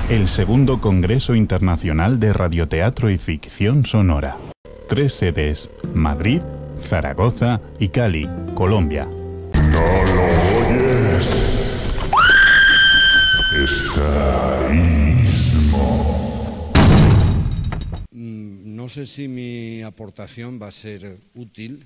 El segundo Congreso Internacional de Radioteatro y Ficción Sonora. 3 sedes: Madrid, Zaragoza y Cali, Colombia. ¿No lo oyes? Estaísmo. No sé si mi aportación va a ser útil,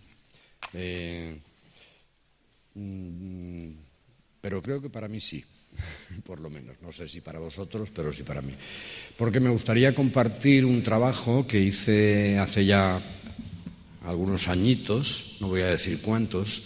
pero creo que para mí sí, por lo menos. No sé si para vosotros, pero sí para mí. Porque me gustaría compartir un trabajo que hice hace ya algunos añitos, no voy a decir cuántos,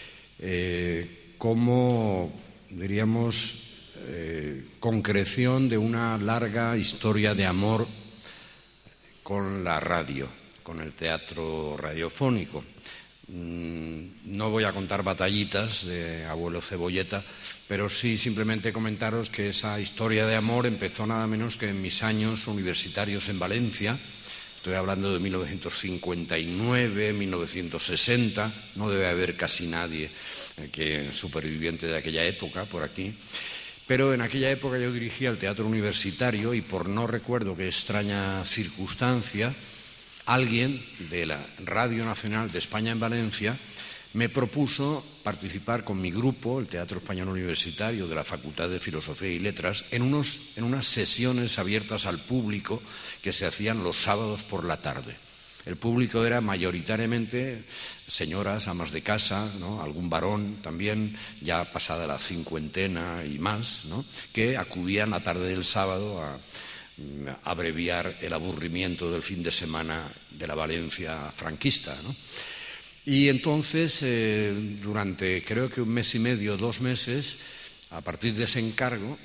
como, diríamos, concreción de una larga historia de amor con la radio, con el teatro radiofónico. No voy a contar batallitas de abuelo Cebolleta, pero sí simplemente comentaros que esa historia de amor empezó nada menos que en mis años universitarios en Valencia. Estoy hablando de 1959, 1960, no debe haber casi nadie superviviente de aquella época por aquí. Pero en aquella época yo dirigía el teatro universitario y por no recuerdo qué extraña circunstancia, alguien de la Radio Nacional de España en Valencia me propuso participar con mi grupo, el Teatro Español Universitario de la Facultad de Filosofía y Letras, en unas sesiones abiertas al público que se hacían los sábados por la tarde. El público era mayoritariamente señoras, amas de casa, ¿no? Algún varón también, ya pasada la cincuentena y más, ¿no? Que acudían la tarde del sábado a abreviar el aburrimiento del fin de semana de la Valencia franquista, ¿no? Y entonces, durante creo que 1 mes y medio, 2 meses, a partir de ese encargo,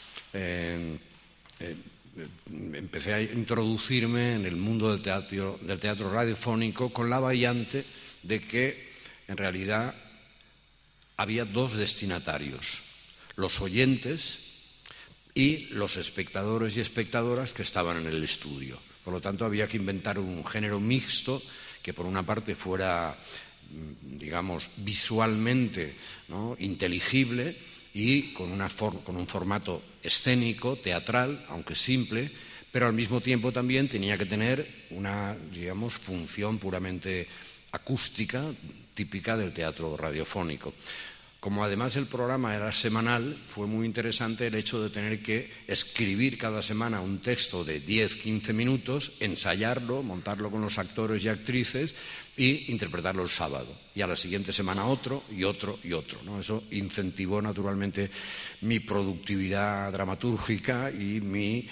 empecé a introducirme en el mundo del teatro radiofónico con la variante de que en realidad había 2 destinatarios: los oyentes y los espectadores y espectadoras que estaban en el estudio. Por lo tanto, había que inventar un género mixto que por una parte fuera, digamos, visualmente, ¿no?, inteligible y con un formato escénico, teatral, aunque simple, pero al mismo tiempo también tenía que tener una, digamos, función puramente acústica, típica del teatro radiofónico. Como además el programa era semanal, fue muy interesante el hecho de tener que escribir cada semana un texto de 10-15 minutos, ensayarlo, montarlo con los actores y actrices y interpretarlo el sábado. Y a la siguiente semana otro y otro y otro, ¿no? Eso incentivó naturalmente mi productividad dramatúrgica y mi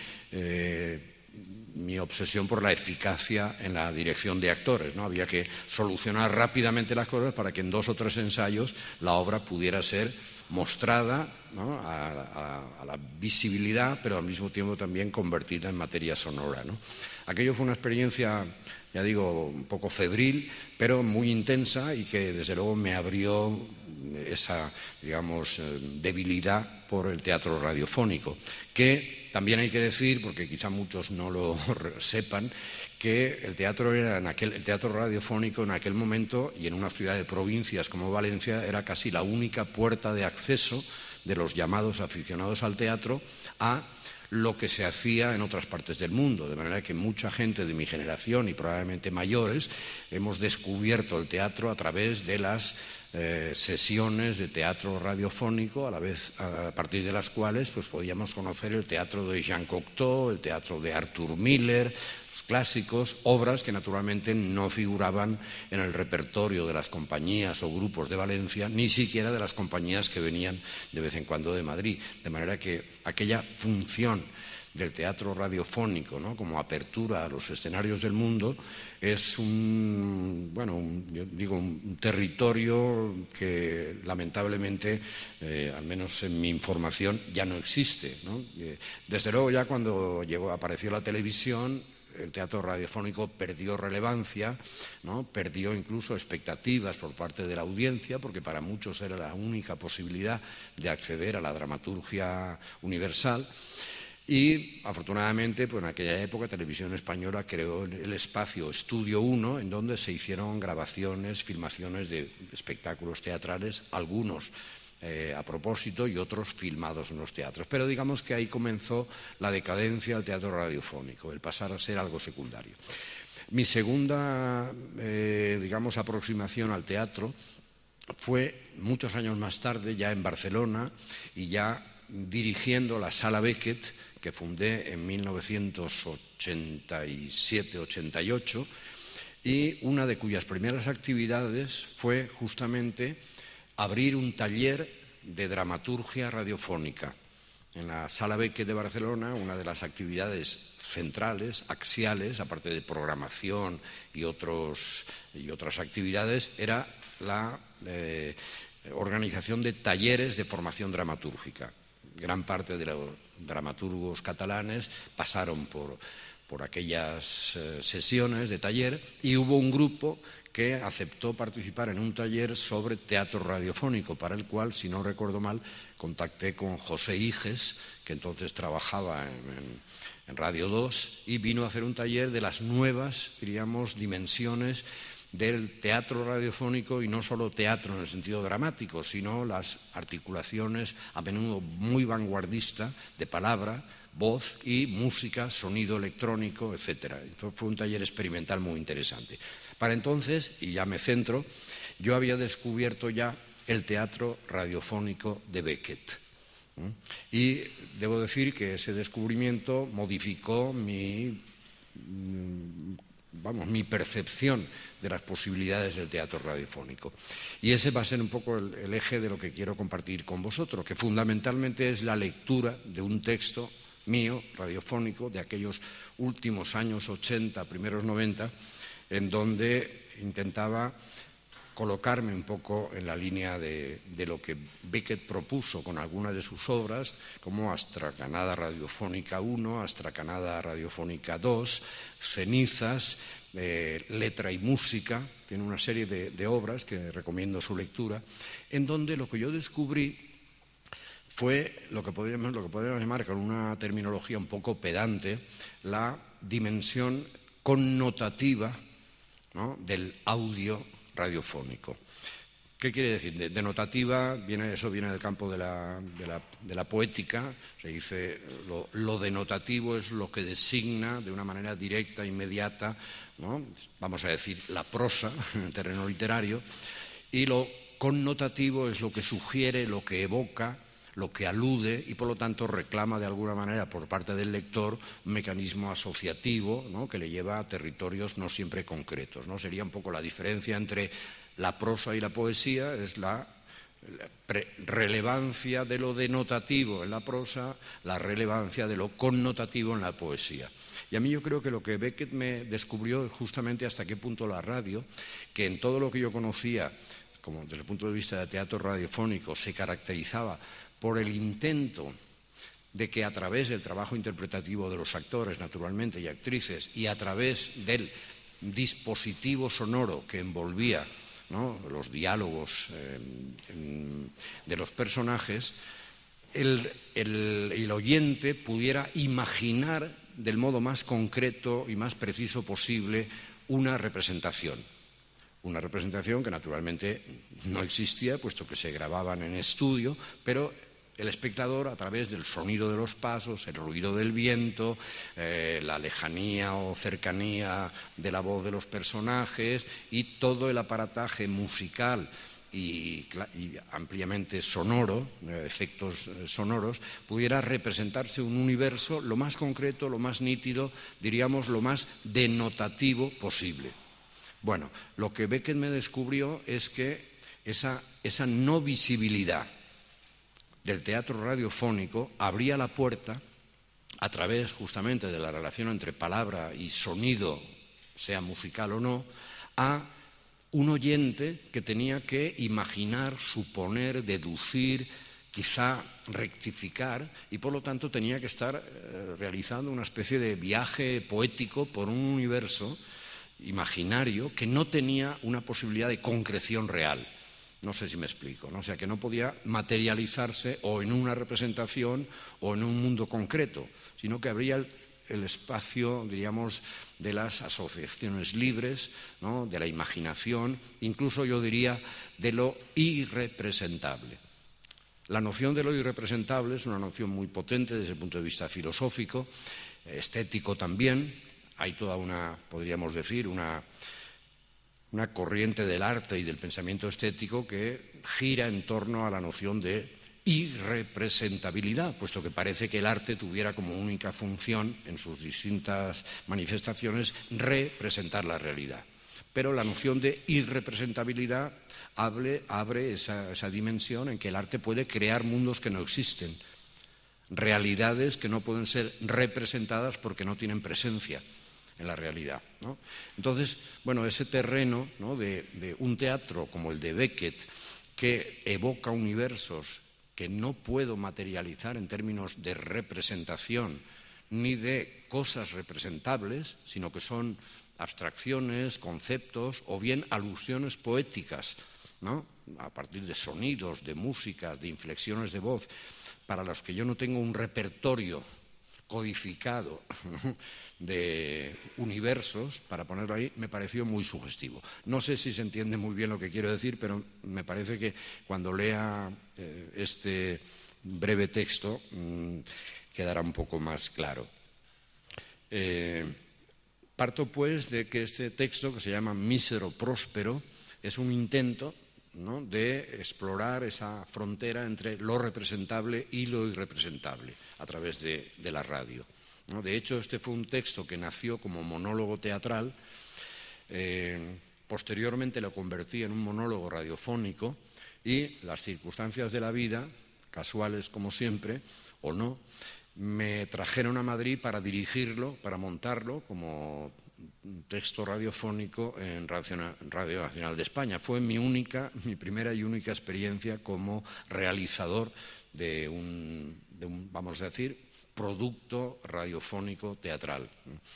obsesión por la eficacia en la dirección de actores, ¿no? Había que solucionar rápidamente las cosas para que en 2 o 3 ensayos la obra pudiera ser mostrada, ¿no?, a la visibilidad, pero al mismo tiempo también convertida en materia sonora, ¿no? Aquello fue una experiencia, ya digo, un poco febril, pero muy intensa y que desde luego me abrió esa, digamos, debilidad por el teatro radiofónico, que también hay que decir, porque quizá muchos no lo sepan, que el teatro radiofónico en aquel momento y en una ciudad de provincias como Valencia era casi la única puerta de acceso de los llamados aficionados al teatro a lo que se hacía en otras partes del mundo, de manera que mucha gente de mi generación y probablemente mayores hemos descubierto el teatro a través de las sesiones de teatro radiofónico, a partir de las cuales pues podíamos conocer el teatro de Jean Cocteau, el teatro de Arthur Miller, los clásicos, obras que naturalmente no figuraban en el repertorio de las compañías o grupos de Valencia, ni siquiera de las compañías que venían de vez en cuando de Madrid, de manera que aquella función del teatro radiofónico, ¿no?, como apertura a los escenarios del mundo, es un territorio que lamentablemente, al menos en mi información, ya no existe, ¿no? Desde luego ya cuando apareció la televisión, el teatro radiofónico perdió relevancia, ¿no?, perdió incluso expectativas por parte de la audiencia, porque para muchos era la única posibilidad de acceder a la dramaturgia universal. Y afortunadamente, pues en aquella época Televisión Española creó el espacio Estudio 1, en donde se hicieron grabaciones, filmaciones de espectáculos teatrales, algunos a propósito y otros filmados en los teatros. Pero digamos que ahí comenzó la decadencia del teatro radiofónico, el pasar a ser algo secundario. Mi segunda, digamos, aproximación al teatro fue muchos años más tarde, ya en Barcelona, y ya dirigiendo la Sala Beckett, que fundé en 1987-88, y una de cuyas primeras actividades fue justamente abrir un taller de dramaturgia radiofónica. En la Sala Beckett de Barcelona, una de las actividades centrales, axiales, aparte de programación y otras actividades, era la organización de talleres de formación dramatúrgica. Gran parte de los dramaturgos catalanes pasaron por aquellas sesiones de taller y hubo un grupo que aceptó participar en un taller sobre teatro radiofónico, para el cual, si no recuerdo mal, contacté con José Iges, que entonces trabajaba en Radio 2, y vino a hacer un taller de las nuevas, diríamos, dimensiones del teatro radiofónico, y no solo teatro en el sentido dramático, sino las articulaciones a menudo muy vanguardista de palabra, voz y música, sonido electrónico, etc. Entonces fue un taller experimental muy interesante. Para entonces, y ya me centro, yo había descubierto ya el teatro radiofónico de Beckett. Y debo decir que ese descubrimiento modificó mi percepción de las posibilidades del teatro radiofónico. Y ese va a ser un poco el eje de lo que quiero compartir con vosotros, que fundamentalmente es la lectura de un texto mío, radiofónico, de aquellos últimos años 80, primeros 90, en donde intentaba colocarme un poco en la línea de lo que Beckett propuso con algunas de sus obras, como Astracanada Radiofónica 1, Astracanada Radiofónica 2, Cenizas, Letra y Música. Tiene una serie de obras que recomiendo su lectura, en donde lo que yo descubrí fue lo que podríamos llamar, con una terminología un poco pedante, la dimensión connotativa, ¿no?, del audio radiofónico. ¿Qué quiere decir? Denotativa, eso viene del campo de la poética. Se dice lo denotativo es lo que designa de una manera directa, inmediata, ¿no?, vamos a decir, la prosa en el terreno literario, y lo connotativo es lo que sugiere, lo que evoca, lo que alude, y por lo tanto reclama de alguna manera por parte del lector un mecanismo asociativo, ¿no?, que le lleva a territorios no siempre concretos, ¿no? Sería un poco la diferencia entre la prosa y la poesía, es la relevancia de lo denotativo en la prosa, la relevancia de lo connotativo en la poesía. Y a mí yo creo que lo que Beckett me descubrió es justamente hasta qué punto la radio, que en todo lo que yo conocía, como desde el punto de vista de teatro radiofónico, se caracterizaba por el intento de que a través del trabajo interpretativo de los actores, naturalmente, y actrices, y a través del dispositivo sonoro que envolvía, ¿no?, los diálogos de los personajes, el oyente pudiera imaginar del modo más concreto y más preciso posible una representación. Una representación que naturalmente no existía, puesto que se grababan en estudio, pero el espectador, a través del sonido de los pasos, el ruido del viento, la lejanía o cercanía de la voz de los personajes y todo el aparataje musical y ampliamente sonoro, efectos sonoros, pudiera representarse un universo lo más concreto, lo más nítido, diríamos lo más denotativo posible. Bueno, lo que Beckett me descubrió es que esa no visibilidad del teatro radiofónico abría la puerta, a través justamente de la relación entre palabra y sonido, sea musical o no, a un oyente que tenía que imaginar, suponer, deducir, quizá rectificar, y por lo tanto tenía que estar realizando una especie de viaje poético por un universo imaginario que no tenía una posibilidad de concreción real. No sé si me explico, ¿no? O sea, que no podía materializarse o en una representación o en un mundo concreto, sino que habría el espacio, diríamos, de las asociaciones libres, ¿no?, de la imaginación, incluso yo diría de lo irrepresentable. La noción de lo irrepresentable es una noción muy potente desde el punto de vista filosófico, estético también. Hay toda una, podríamos decir, una corriente del arte y del pensamiento estético que gira en torno a la noción de irrepresentabilidad, puesto que parece que el arte tuviera como única función en sus distintas manifestaciones representar la realidad. Pero la noción de irrepresentabilidad abre esa dimensión en que el arte puede crear mundos que no existen, realidades que no pueden ser representadas porque no tienen presencia en la realidad, ¿no? Entonces, bueno, ese terreno, ¿no?, de un teatro como el de Beckett, que evoca universos que no puedo materializar en términos de representación ni de cosas representables, sino que son abstracciones, conceptos o bien alusiones poéticas, ¿no?, a partir de sonidos, de música, de inflexiones de voz, para los que yo no tengo un repertorio codificado de universos, para ponerlo ahí, me pareció muy sugestivo. No sé si se entiende muy bien lo que quiero decir, pero me parece que cuando lea este breve texto quedará un poco más claro. Parto, pues, de que este texto, que se llama Mísero Próspero, es un intento, ¿no?, de explorar esa frontera entre lo representable y lo irrepresentable a través de la radio, ¿no? De hecho, este fue un texto que nació como monólogo teatral, posteriormente lo convertí en un monólogo radiofónico y las circunstancias de la vida, casuales como siempre, o no, me trajeron a Madrid para dirigirlo, para montarlo como texto radiofónico en Radio Nacional de España. Fue mi primera y única experiencia como realizador de un, vamos a decir, producto radiofónico teatral.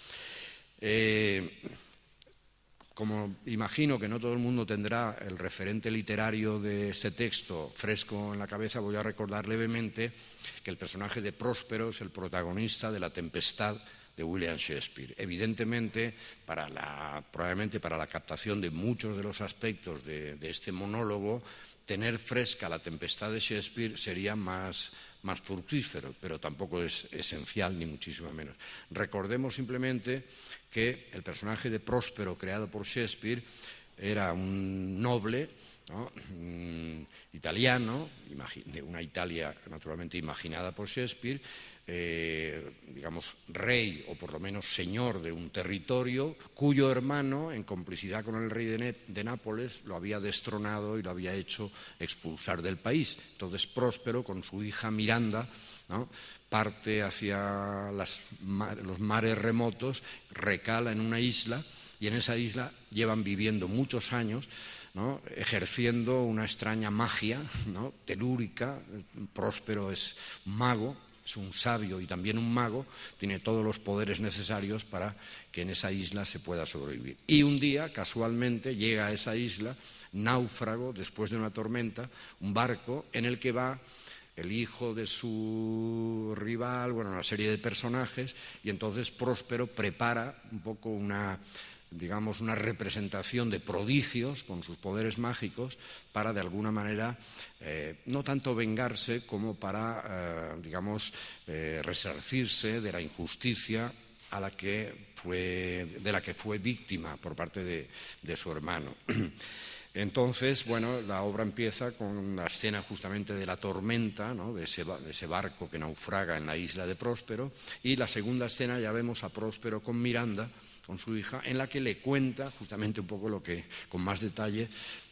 Como imagino que no todo el mundo tendrá el referente literario de este texto fresco en la cabeza, voy a recordar levemente que el personaje de Próspero es el protagonista de La Tempestad de William Shakespeare. Evidentemente, probablemente para la captación de muchos de los aspectos de este monólogo, tener fresca La Tempestad de Shakespeare sería más fructífero, pero tampoco es esencial, ni muchísimo menos. Recordemos simplemente que el personaje de Próspero, creado por Shakespeare, era un noble, ¿no?, italiano, de una Italia naturalmente imaginada por Shakespeare, digamos, rey o por lo menos señor de un territorio cuyo hermano, en complicidad con el rey de Nápoles, lo había destronado y lo había hecho expulsar del país. Entonces Próspero, con su hija Miranda, ¿no?, parte hacia los mares remotos, recala en una isla y en esa isla llevan viviendo muchos años, ¿no?, ejerciendo una extraña magia, ¿no?, telúrica. Próspero es mago, es un sabio y también un mago, tiene todos los poderes necesarios para que en esa isla se pueda sobrevivir. Y un día, casualmente, llega a esa isla, náufrago, después de una tormenta, un barco en el que va el hijo de su rival, bueno, una serie de personajes, y entonces Próspero prepara un poco una representación de prodigios con sus poderes mágicos para, de alguna manera, no tanto vengarse como para, resarcirse de la injusticia de la que fue víctima por parte de su hermano. Entonces, bueno, la obra empieza con la escena justamente de la tormenta, ¿no?, de ese barco que naufraga en la isla de Próspero, y la segunda escena ya vemos a Próspero con Miranda, con su hija, en la que le cuenta justamente un poco lo que, con más detalle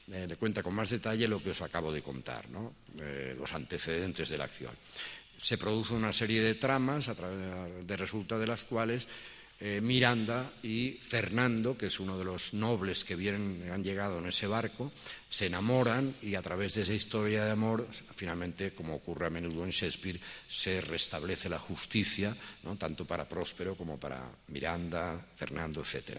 lo que os acabo de contar, ¿no?, los antecedentes de la acción. Se produce una serie de tramas de resulta de las cuales Miranda y Fernando, que es uno de los nobles que han llegado en ese barco, se enamoran y a través de esa historia de amor, finalmente, como ocurre a menudo en Shakespeare, se restablece la justicia, ¿no?, tanto para Próspero como para Miranda, Fernando, etc.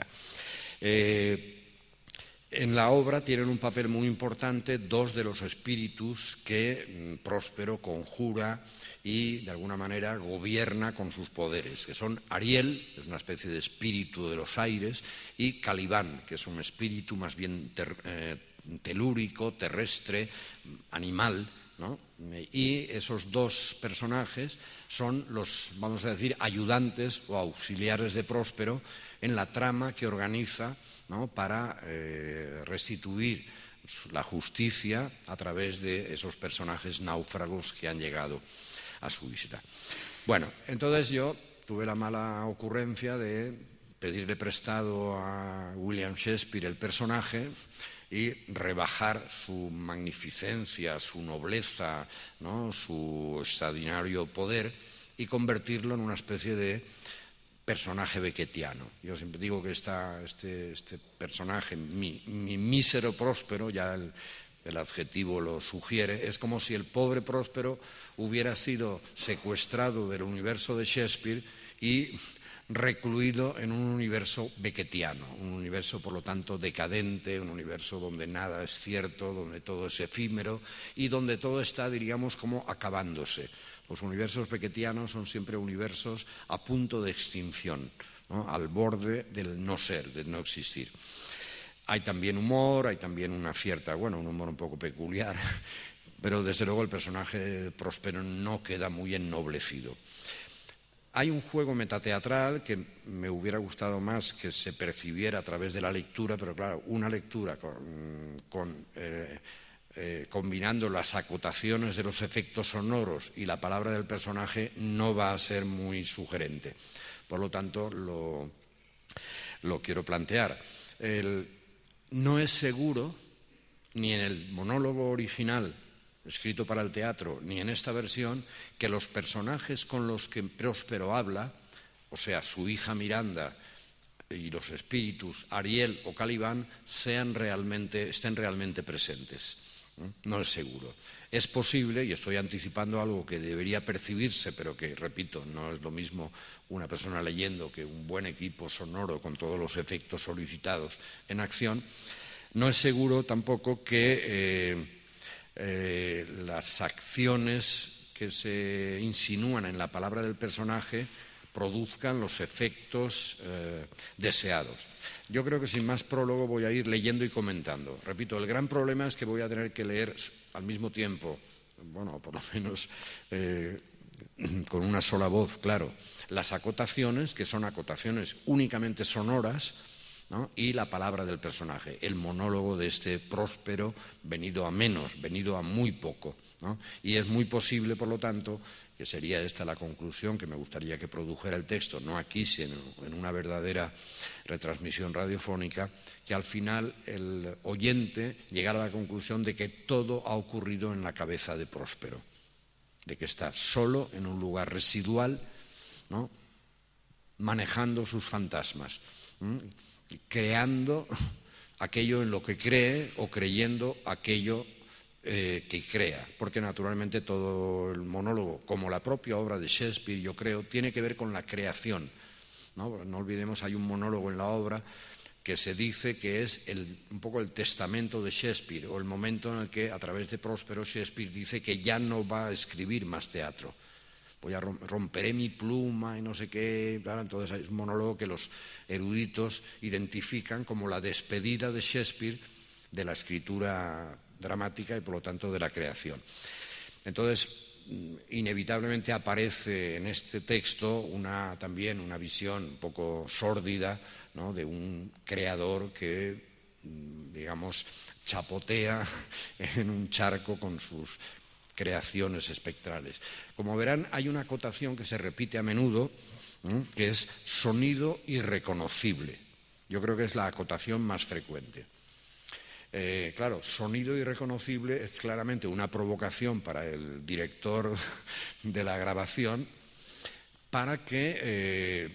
En la obra tienen un papel muy importante dos de los espíritus que Próspero conjura y, de alguna manera, gobierna con sus poderes, que son Ariel, que es una especie de espíritu de los aires, y Calibán, que es un espíritu más bien telúrico, terrestre, animal, ¿no? Y esos dos personajes son los, vamos a decir, ayudantes o auxiliares de Próspero en la trama que organiza, ¿no?, para restituir la justicia a través de esos personajes náufragos que han llegado a su isla. Bueno, entonces yo tuve la mala ocurrencia de pedirle prestado a William Shakespeare el personaje y rebajar su magnificencia, su nobleza, ¿no?, su extraordinario poder, y convertirlo en una especie de personaje beckettiano. Yo siempre digo que este personaje, mi mísero Próspero, ya el adjetivo lo sugiere, es como si el pobre Próspero hubiera sido secuestrado del universo de Shakespeare y recluido en un universo beckettiano, un universo por lo tanto decadente, un universo donde nada es cierto, donde todo es efímero y donde todo está, diríamos, como acabándose. Los universos beckettianos son siempre universos a punto de extinción, ¿no?, al borde del no ser, del no existir. Hay también humor, hay también una cierta, bueno, un humor un poco peculiar, pero desde luego el personaje de Próspero no queda muy ennoblecido. Hay un juego metateatral que me hubiera gustado más que se percibiera a través de la lectura, pero claro, una lectura combinando las acotaciones de los efectos sonoros y la palabra del personaje no va a ser muy sugerente. Por lo tanto, lo quiero plantear. No es seguro, ni en el monólogo original escrito para el teatro, ni en esta versión, que los personajes con los que Próspero habla, o sea, su hija Miranda y los espíritus Ariel o Calibán, estén realmente presentes. No es seguro. Es posible, y estoy anticipando algo que debería percibirse, pero que, repito, no es lo mismo una persona leyendo que un buen equipo sonoro con todos los efectos solicitados en acción. No es seguro tampoco que las acciones que se insinúan en la palabra del personaje produzcan los efectos deseados. Yo creo que sin más prólogo voy a ir leyendo y comentando. Repito, el gran problema es que voy a tener que leer al mismo tiempo, bueno, por lo menos con una sola voz, claro, las acotaciones, que son acotaciones únicamente sonoras, ¿no?, y la palabra del personaje, el monólogo de este Próspero venido a menos, venido a muy poco, ¿no? Y es muy posible, por lo tanto, que sería esta la conclusión que me gustaría que produjera el texto, no aquí, sino en una verdadera retransmisión radiofónica, que al final el oyente llegara a la conclusión de que todo ha ocurrido en la cabeza de Próspero, de que está solo en un lugar residual, ¿no?, manejando sus fantasmas, creando aquello en lo que cree o creyendo aquello que crea, porque naturalmente todo el monólogo, como la propia obra de Shakespeare, yo creo, tiene que ver con la creación, ¿no? No olvidemos, hay un monólogo en la obra que se dice que es un poco el testamento de Shakespeare, o el momento en el que, a través de Próspero, Shakespeare dice que ya no va a escribir más teatro. Romperé mi pluma y no sé qué. Claro, entonces es un monólogo que los eruditos identifican como la despedida de Shakespeare de la escritura dramática y por lo tanto de la creación. Entonces, inevitablemente aparece en este texto también una visión un poco sórdida, ¿no?, de un creador que, digamos, chapotea en un charco con sus creaciones espectrales. Como verán, hay una acotación que se repite a menudo, que es sonido irreconocible. Yo creo que es la acotación más frecuente. Claro, sonido irreconocible es claramente una provocación para el director de la grabación para que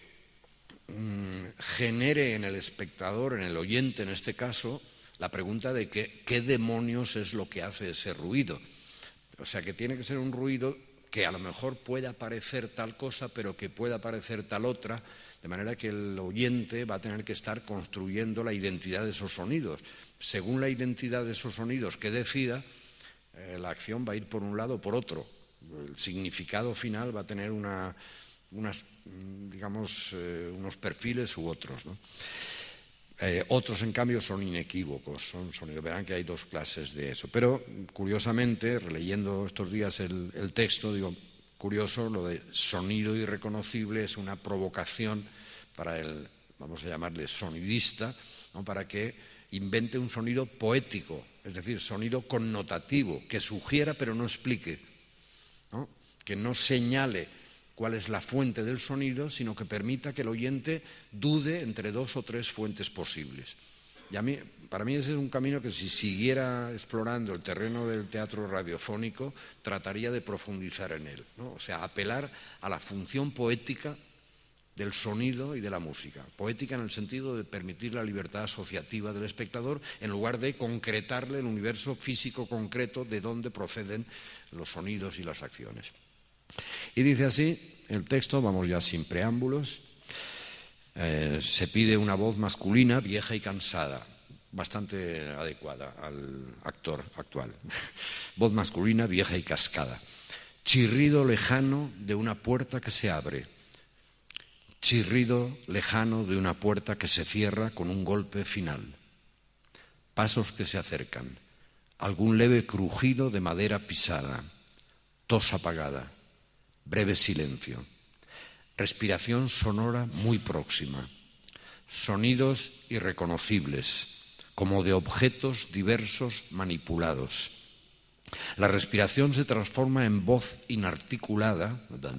genere en el espectador, en el oyente en este caso, la pregunta de qué demonios es lo que hace ese ruido. O sea, que tiene que ser un ruido que a lo mejor pueda parecer tal cosa, pero que pueda parecer tal otra, de manera que el oyente va a tener que estar construyendo la identidad de esos sonidos. Según la identidad de esos sonidos que decida, la acción va a ir por un lado o por otro. El significado final va a tener unos perfiles u otros, ¿no? Otros, en cambio, son inequívocos, son sonidos. Verán que hay dos clases de eso. Pero, curiosamente, releyendo estos días el texto, digo, curioso, lo de sonido irreconocible es una provocación para el, vamos a llamarle sonidista, ¿no?, para que invente un sonido poético, es decir, sonido connotativo, que sugiera pero no explique, ¿no?, que no señale cuál es la fuente del sonido, sino que permita que el oyente dude entre dos o tres fuentes posibles. Y para mí ese es un camino que, si siguiera explorando el terreno del teatro radiofónico, trataría de profundizar en él, ¿no? O sea, apelar a la función poética del sonido y de la música. Poética en el sentido de permitir la libertad asociativa del espectador, en lugar de concretarle el universo físico concreto de donde proceden los sonidos y las acciones. Y dice así el texto, vamos ya sin preámbulos. Se pide una voz masculina, vieja y cansada, bastante adecuada al actor actual. Voz masculina, vieja y cascada. Chirrido lejano de una puerta que se abre. Chirrido lejano de una puerta que se cierra con un golpe final. Pasos que se acercan. Algún leve crujido de madera pisada. Tos apagada. Breve silencio. Respiración sonora muy próxima. Sonidos irreconocibles, como de objetos diversos manipulados. La respiración se transforma en voz inarticulada,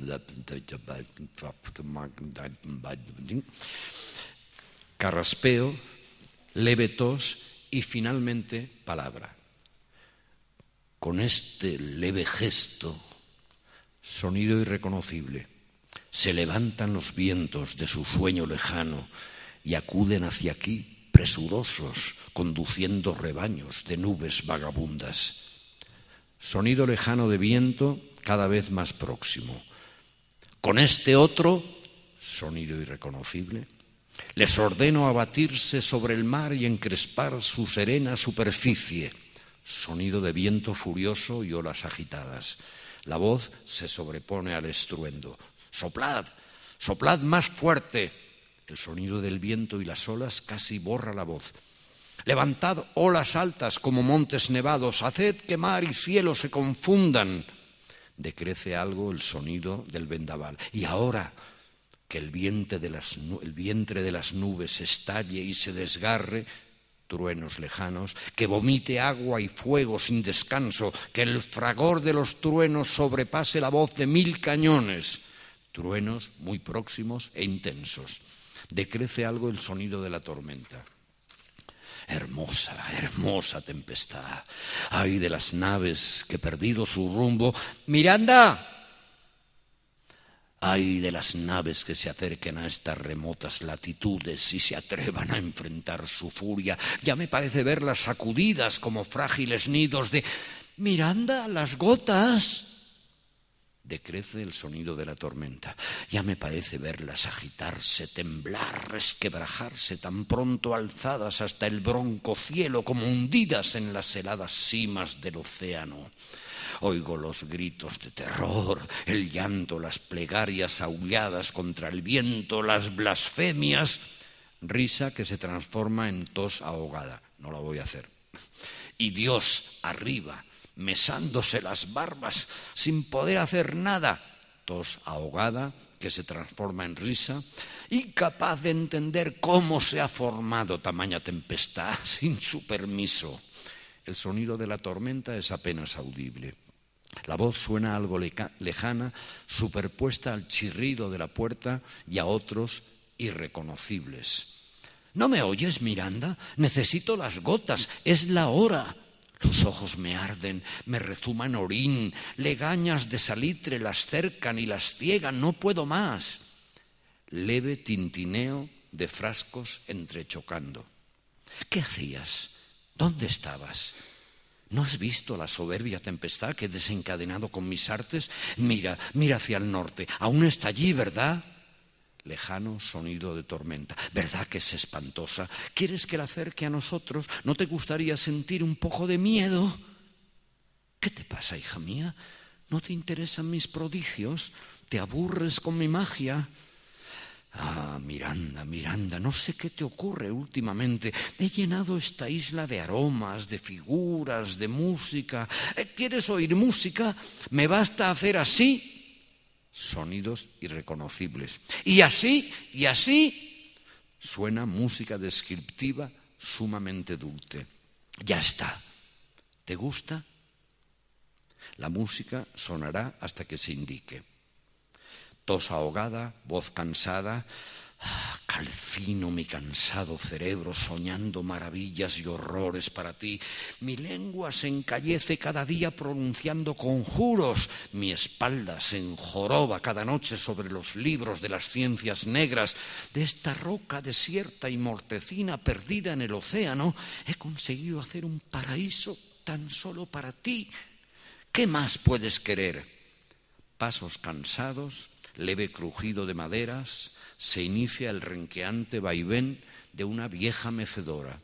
carraspeo, leve tos y finalmente palabra. Con este leve gesto, sonido irreconocible, se levantan los vientos de su sueño lejano y acuden hacia aquí presurosos, conduciendo rebaños de nubes vagabundas. Sonido lejano de viento cada vez más próximo. Con este otro, sonido irreconocible, les ordeno abatirse sobre el mar y encrespar su serena superficie. Sonido de viento furioso y olas agitadas. La voz se sobrepone al estruendo. ¡Soplad! ¡Soplad más fuerte! El sonido del viento y las olas casi borra la voz. Levantad olas altas como montes nevados, haced que mar y cielo se confundan. Decrece algo el sonido del vendaval. Y ahora que el vientre de las nubes estalle y se desgarre, truenos lejanos, que vomite agua y fuego sin descanso, que el fragor de los truenos sobrepase la voz de 1000 cañones. Truenos muy próximos e intensos. Decrece algo el sonido de la tormenta. Hermosa, hermosa tempestad. Ay de las naves que, perdido su rumbo, ¡Miranda! Ay de las naves que se acerquen a estas remotas latitudes y se atrevan a enfrentar su furia. Ya me parece verlas sacudidas como frágiles nidos de ¡Miranda, las gotas! Decrece el sonido de la tormenta. Ya me parece verlas agitarse, temblar, resquebrajarse, tan pronto alzadas hasta el bronco cielo como hundidas en las heladas cimas del océano. Oigo los gritos de terror, el llanto, las plegarias aulladas contra el viento, las blasfemias. Risa que se transforma en tos ahogada. No la voy a hacer. Y Dios arriba, mesándose las barbas sin poder hacer nada. Tos ahogada que se transforma en risa, incapaz de entender cómo se ha formado tamaña tempestad sin su permiso. El sonido de la tormenta es apenas audible. La voz suena algo lejana, superpuesta al chirrido de la puerta y a otros irreconocibles. ¿No me oyes, Miranda? Necesito las gotas, es la hora. Los ojos me arden, me rezuman orín, legañas de salitre las cercan y las ciegan, no puedo más. Leve tintineo de frascos entrechocando. ¿Qué hacías? ¿Dónde estabas? ¿No has visto la soberbia tempestad que he desencadenado con mis artes? Mira, mira hacia el norte, aún está allí, ¿verdad? Lejano sonido de tormenta. ¿Verdad que es espantosa? ¿Quieres que la acerque a nosotros? ¿No te gustaría sentir un poco de miedo? ¿Qué te pasa, hija mía? ¿No te interesan mis prodigios? ¿Te aburres con mi magia? Ah, Miranda, Miranda, no sé qué te ocurre últimamente. He llenado esta isla de aromas, de figuras, de música. ¿Quieres oír música? Me basta hacer así. Sonidos irreconocibles. Y así, suena música descriptiva sumamente dulce. Ya está. ¿Te gusta? La música sonará hasta que se indique. Tos ahogada, voz cansada, calcino mi cansado cerebro soñando maravillas y horrores para ti. Mi lengua se encallece cada día pronunciando conjuros. Mi espalda se enjoroba cada noche sobre los libros de las ciencias negras. De esta roca desierta y mortecina perdida en el océano, he conseguido hacer un paraíso tan solo para ti. ¿Qué más puedes querer? Pasos cansados, leve crujido de maderas, se inicia el renqueante vaivén de una vieja mecedora.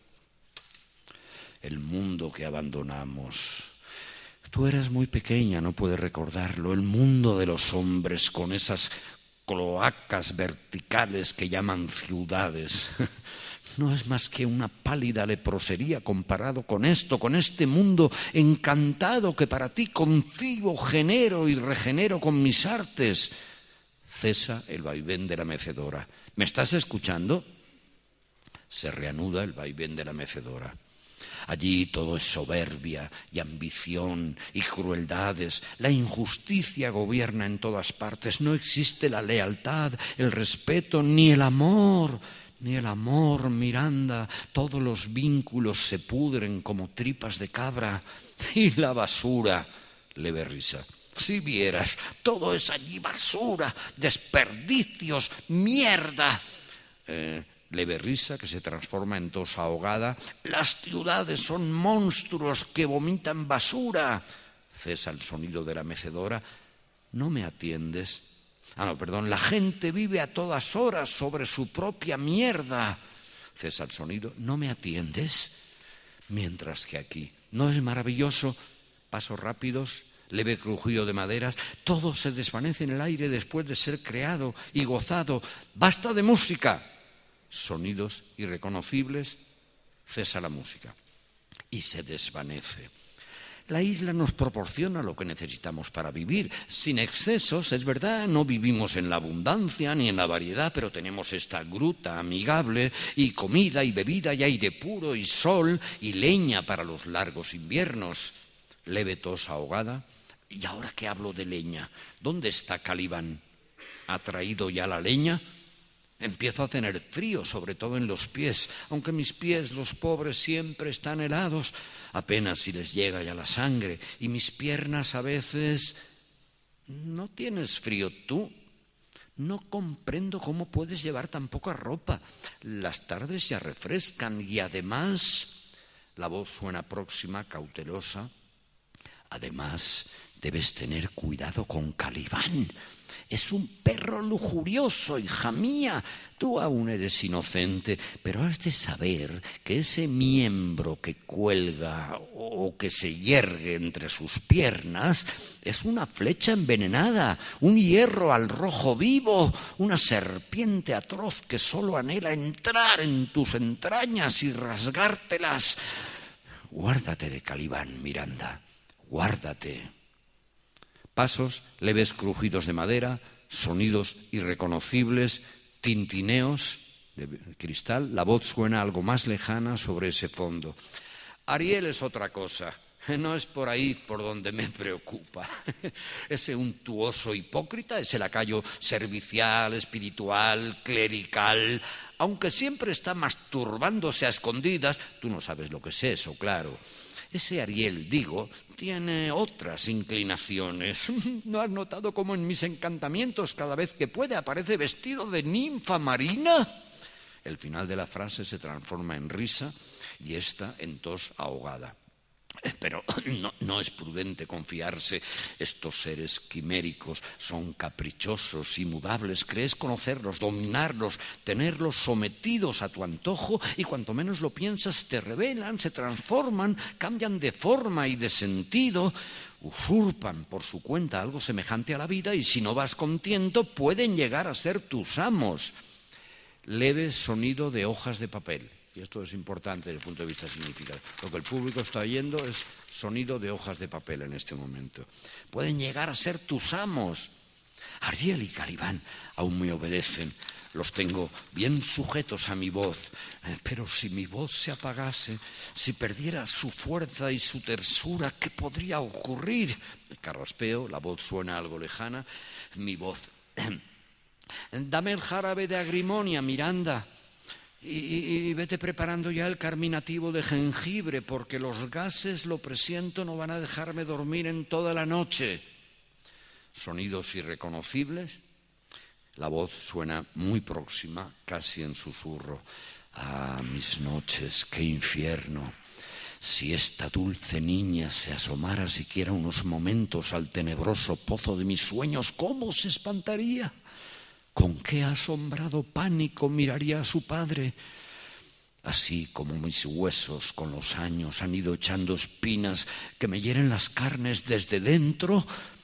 El mundo que abandonamos. Tú eras muy pequeña, no puedes recordarlo. El mundo de los hombres con esas cloacas verticales que llaman ciudades. No es más que una pálida leprosería comparado con esto, con este mundo encantado que para ti concibo, genero y regenero con mis artes. Cesa el vaivén de la mecedora. ¿Me estás escuchando? Se reanuda el vaivén de la mecedora. Allí todo es soberbia y ambición y crueldades. La injusticia gobierna en todas partes. No existe la lealtad, el respeto, ni el amor. Ni el amor, Miranda. Todos los vínculos se pudren como tripas de cabra. Y la basura, leve risa. Si vieras, todo es allí basura, desperdicios, mierda. Leve risa que se transforma en tos ahogada. Las ciudades son monstruos que vomitan basura. Cesa el sonido de la mecedora. ¿No me atiendes? La gente vive a todas horas sobre su propia mierda. Cesa el sonido. ¿No me atiendes? Mientras que aquí. ¿No es maravilloso? Pasos rápidos, leve crujido de maderas, todo se desvanece en el aire después de ser creado y gozado. ¡Basta de música! Sonidos irreconocibles, cesa la música y se desvanece. La isla nos proporciona lo que necesitamos para vivir, sin excesos, es verdad, no vivimos en la abundancia ni en la variedad, pero tenemos esta gruta amigable y comida y bebida y aire puro y sol y leña para los largos inviernos. Leve tos ahogada. Y ahora que hablo de leña, ¿dónde está Calibán? ¿Ha traído ya la leña? Empiezo a tener frío, sobre todo en los pies, aunque mis pies, los pobres, siempre están helados, apenas si les llega ya la sangre, y mis piernas a veces... ¿No tienes frío tú? No comprendo cómo puedes llevar tan poca ropa. Las tardes ya refrescan y además... La voz suena próxima, cautelosa. Además, debes tener cuidado con Calibán. Es un perro lujurioso, hija mía. Tú aún eres inocente, pero has de saber que ese miembro que cuelga o que se yergue entre sus piernas es una flecha envenenada, un hierro al rojo vivo, una serpiente atroz que solo anhela entrar en tus entrañas y rasgártelas. Guárdate de Calibán, Miranda, guárdate. Pasos, leves crujidos de madera, sonidos irreconocibles, tintineos de cristal. La voz suena algo más lejana sobre ese fondo. Ariel es otra cosa. No es por ahí por donde me preocupa. Ese untuoso hipócrita, ese lacayo servicial, espiritual, clerical, aunque siempre está masturbándose a escondidas. Tú no sabes lo que es eso, claro. Ese Ariel, digo, tiene otras inclinaciones. ¿No has notado cómo en mis encantamientos cada vez que puede aparece vestido de ninfa marina? El final de la frase se transforma en risa y esta en tos ahogada. Pero no es prudente confiarse. Estos seres quiméricos son caprichosos y mudables. Crees conocerlos, dominarlos, tenerlos sometidos a tu antojo y cuanto menos lo piensas te revelan, se transforman, cambian de forma y de sentido, usurpan por su cuenta algo semejante a la vida y si no vas con tiento pueden llegar a ser tus amos. leve sonido de hojas de papel. Y esto es importante desde el punto de vista significativo. Lo que el público está oyendo es sonido de hojas de papel en este momento. Pueden llegar a ser tus amos. Ariel y Calibán aún me obedecen. Los tengo bien sujetos a mi voz. Pero si mi voz se apagase, si perdiera su fuerza y su tersura, ¿qué podría ocurrir? Carraspeo, la voz suena algo lejana. Mi voz... Dame el jarabe de agrimonia, Miranda. Y vete preparando ya el carminativo de jengibre, porque los gases, lo presiento, no van a dejarme dormir en toda la noche. Sonidos irreconocibles. La voz suena muy próxima, casi en susurro. Ah, mis noches, qué infierno. Si esta dulce niña se asomara siquiera unos momentos al tenebroso pozo de mis sueños, ¿cómo se espantaría? ¿Con qué asombrado pánico miraría a su padre? Así como mis huesos con los años han ido echando espinas que me hieren las carnes desde dentro,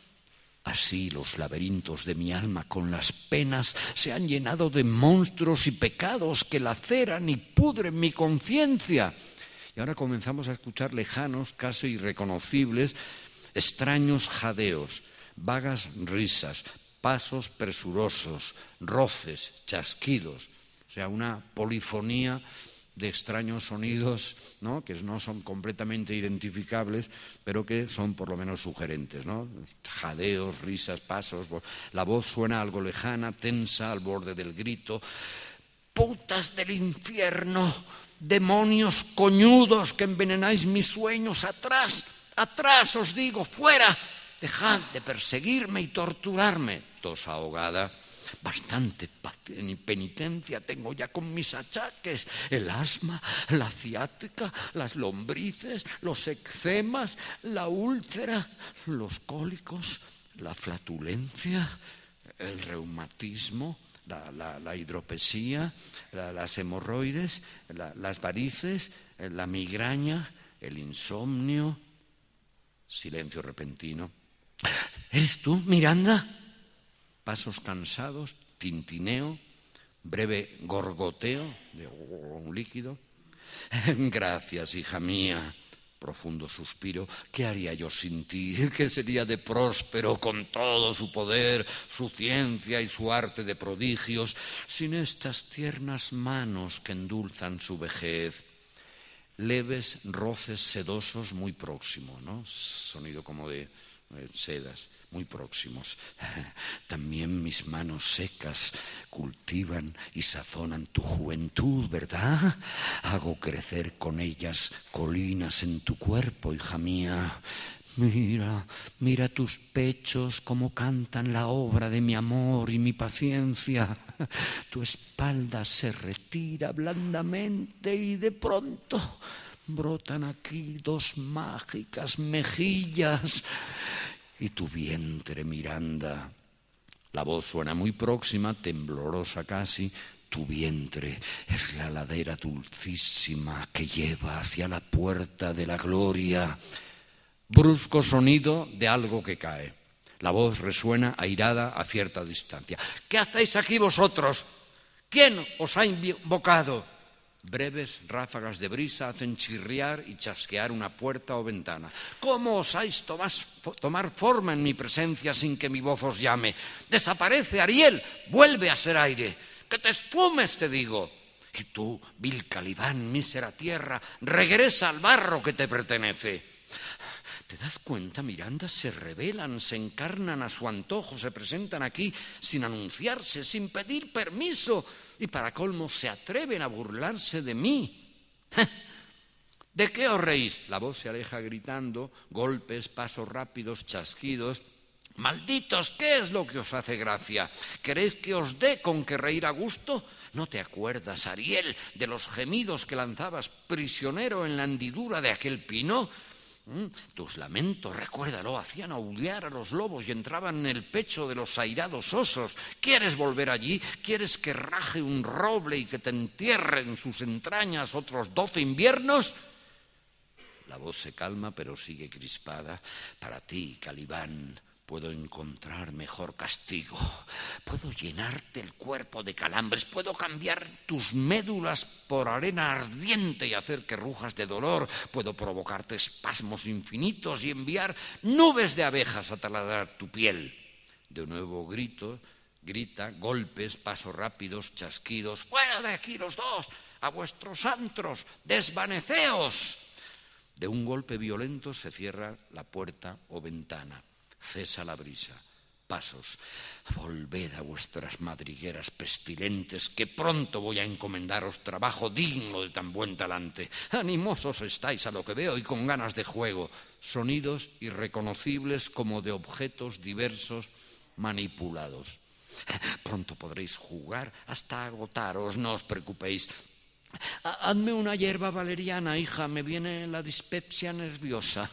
así los laberintos de mi alma con las penas se han llenado de monstruos y pecados que laceran y pudren mi conciencia. Y ahora comenzamos a escuchar lejanos, casi irreconocibles, extraños jadeos, vagas risas, pasos presurosos, roces, chasquidos, o sea, una polifonía de extraños sonidos, ¿no?, que no son completamente identificables, pero que son por lo menos sugerentes, ¿no? Jadeos, risas, pasos, la voz suena algo lejana, tensa, al borde del grito. ¡Putas del infierno! ¡Demonios coñudos que envenenáis mis sueños! ¡Atrás! ¡Atrás, os digo! ¡Fuera! Dejad de perseguirme y torturarme. Tos ahogada. Bastante penitencia tengo ya con mis achaques. El asma, la ciática, las lombrices, los eczemas, la úlcera, los cólicos, la flatulencia, el reumatismo, la hidropesía, las hemorroides, las varices, la migraña, el insomnio. Silencio repentino. ¿Eres tú, Miranda? Pasos cansados, tintineo, breve gorgoteo de un líquido. Gracias, hija mía. Profundo suspiro. ¿Qué haría yo sin ti? ¿Qué sería de Próspero con todo su poder, su ciencia y su arte de prodigios, sin estas tiernas manos que endulzan su vejez? Leves roces sedosos muy próximos, ¿no? Sonido como de sedas, muy próximos. También mis manos secas cultivan y sazonan tu juventud, ¿verdad? Hago crecer con ellas colinas en tu cuerpo, hija mía. Mira, mira tus pechos, cómo cantan la obra de mi amor y mi paciencia. Tu espalda se retira blandamente y de pronto brotan aquí dos mágicas mejillas. Y tu vientre, Miranda. La voz suena muy próxima, temblorosa casi. Tu vientre es la ladera dulcísima que lleva hacia la puerta de la gloria. Brusco sonido de algo que cae. La voz resuena airada a cierta distancia. ¿Qué hacéis aquí vosotros? ¿Quién os ha invocado? Breves ráfagas de brisa hacen chirriar y chasquear una puerta o ventana. ¿Cómo osáis tomar forma en mi presencia sin que mi voz os llame? Desaparece, Ariel, vuelve a ser aire. Que te esfumes, te digo. Y tú, vil Calibán, mísera tierra, regresa al barro que te pertenece. ¿Te das cuenta, Miranda? Se revelan, se encarnan a su antojo, se presentan aquí sin anunciarse, sin pedir permiso. Y para colmo se atreven a burlarse de mí. ¿De qué os reís? La voz se aleja gritando, golpes, pasos rápidos, chasquidos. Malditos, ¿qué es lo que os hace gracia? ¿Queréis que os dé con que reír a gusto? ¿No te acuerdas, Ariel, de los gemidos que lanzabas prisionero en la hendidura de aquel pino? Tus lamentos, recuérdalo, hacían aullar a los lobos y entraban en el pecho de los airados osos. ¿Quieres volver allí? ¿Quieres que raje un roble y que te entierre en sus entrañas otros 12 inviernos? La voz se calma, pero sigue crispada. Para ti, Calibán, puedo encontrar mejor castigo. Puedo llenarte el cuerpo de calambres, puedo cambiar tus médulas por arena ardiente y hacer que rujas de dolor, puedo provocarte espasmos infinitos y enviar nubes de abejas a taladrar tu piel. De nuevo grita, golpes, pasos rápidos, chasquidos. ¡Fuera de aquí los dos! ¡A vuestros antros! ¡Desvaneceos! De un golpe violento se cierra la puerta o ventana. Cesa la brisa. Pasos. Volved a vuestras madrigueras pestilentes, que pronto voy a encomendaros trabajo digno de tan buen talante. Animosos estáis a lo que veo y con ganas de juego. Sonidos irreconocibles como de objetos diversos manipulados. Pronto podréis jugar hasta agotaros, no os preocupéis. Hazme una hierba valeriana, hija, me viene la dispepsia nerviosa.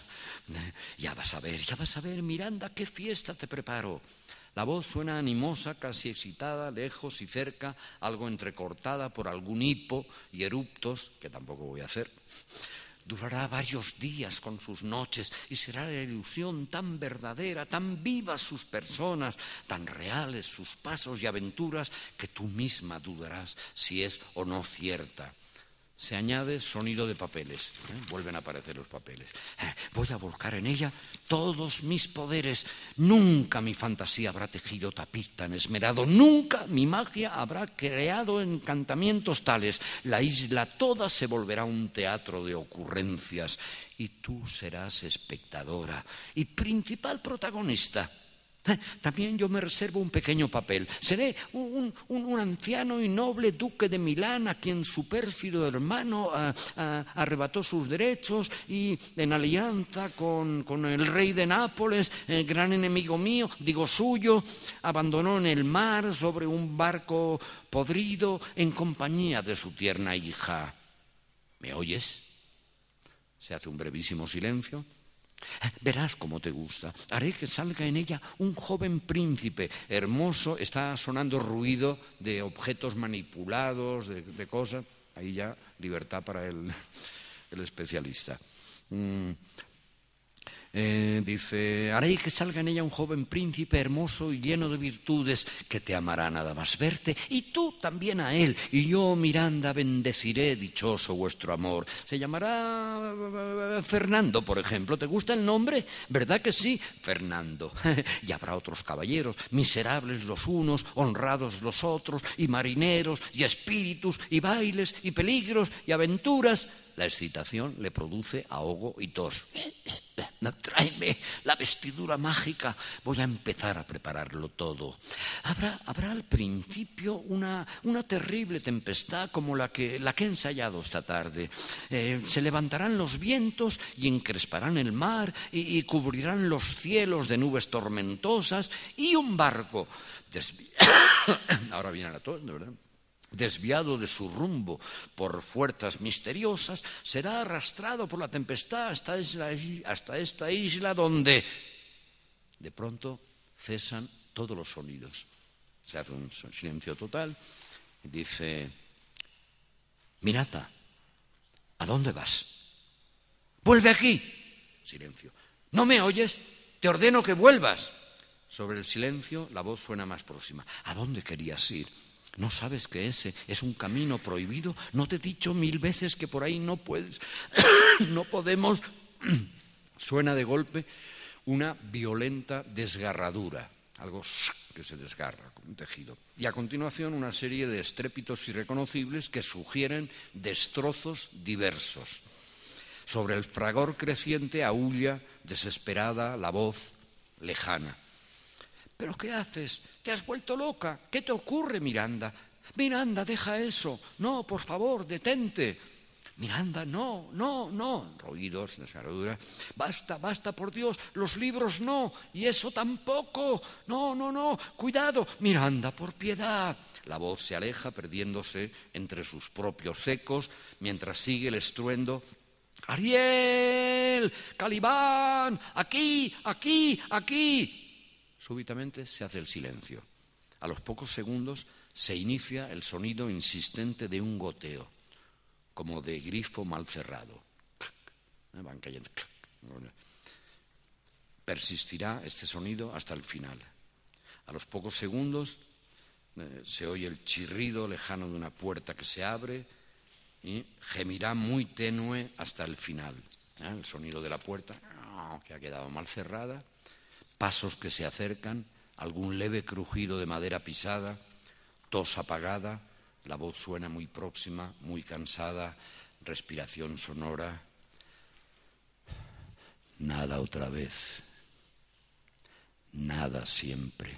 Ya vas a ver, Miranda, qué fiesta te preparo. La voz suena animosa, casi excitada, lejos y cerca, algo entrecortada por algún hipo y eruptos, que tampoco voy a hacer. Durará varios días con sus noches y será la ilusión tan verdadera, tan vivas sus personas, tan reales sus pasos y aventuras, que tú misma dudarás si es o no cierta. Se añade sonido de papeles. Vuelven a aparecer los papeles. Voy a volcar en ella todos mis poderes. Nunca mi fantasía habrá tejido tapiz tan esmerado. Nunca mi magia habrá creado encantamientos tales. La isla toda se volverá un teatro de ocurrencias. Y tú serás espectadora y principal protagonista. También yo me reservo un pequeño papel. Seré un anciano y noble duque de Milán a quien su pérfido hermano arrebató sus derechos y en alianza con el rey de Nápoles, el gran enemigo mío, digo suyo, abandonó en el mar sobre un barco podrido en compañía de su tierna hija. ¿Me oyes? Se hace un brevísimo silencio. Verás cómo te gusta. Haré que salga en ella un joven príncipe hermoso. Está sonando ruido de objetos manipulados, de cosas. Ahí ya libertad para el especialista. Dice, haré que salga en ella un joven príncipe hermoso y lleno de virtudes, que te amará nada más verte, y tú también a él. Y yo, Miranda, bendeciré dichoso vuestro amor. Se llamará Fernando, por ejemplo. ¿Te gusta el nombre? ¿Verdad que sí? Fernando. Y habrá otros caballeros, miserables los unos, honrados los otros, y marineros, y espíritus, y bailes, y peligros, y aventuras. La excitación le produce ahogo y tos. Tráeme la vestidura mágica. Voy a empezar a prepararlo todo. Habrá al principio una terrible tempestad como la que he ensayado esta tarde. Se levantarán los vientos y encresparán el mar y cubrirán los cielos de nubes tormentosas, y un barco ahora viene la tos, ¿de verdad? Desviado de su rumbo por fuerzas misteriosas, será arrastrado por la tempestad hasta esta isla donde de pronto cesan todos los sonidos. Se hace un silencio total y dice, Miranda, ¿a dónde vas? ¡Vuelve aquí! Silencio. ¿No me oyes? Te ordeno que vuelvas. Sobre el silencio la voz suena más próxima. ¿A dónde querías ir? ¿No sabes que ese es un camino prohibido? ¿No te he dicho 1000 veces que por ahí no puedes? No podemos. Suena de golpe una violenta desgarradura, algo que se desgarra como un tejido. Y a continuación una serie de estrépitos irreconocibles que sugieren destrozos diversos. Sobre el fragor creciente aúlla, desesperada, la voz lejana. ¿Pero qué haces? ¿Te has vuelto loca? ¿Qué te ocurre, Miranda? Miranda, deja eso. No, por favor, detente. Miranda, no. Ruidos, desgarradura. Basta, por Dios. Los libros no. Y eso tampoco. No. Cuidado. Miranda, por piedad. La voz se aleja, perdiéndose entre sus propios ecos, mientras sigue el estruendo. ¡Ariel! ¡Calibán! ¡Aquí! Súbitamente se hace el silencio. A los pocos segundos se inicia el sonido insistente de un goteo, como de grifo mal cerrado. Van cayendo. Persistirá este sonido hasta el final. A los pocos segundos Se oye el chirrido lejano de una puerta que se abre y gemirá muy tenue hasta el final. El sonido de la puerta que ha quedado mal cerrada, pasos que se acercan, algún leve crujido de madera pisada, tos apagada, la voz suena muy próxima, muy cansada, respiración sonora. Nada otra vez, nada siempre.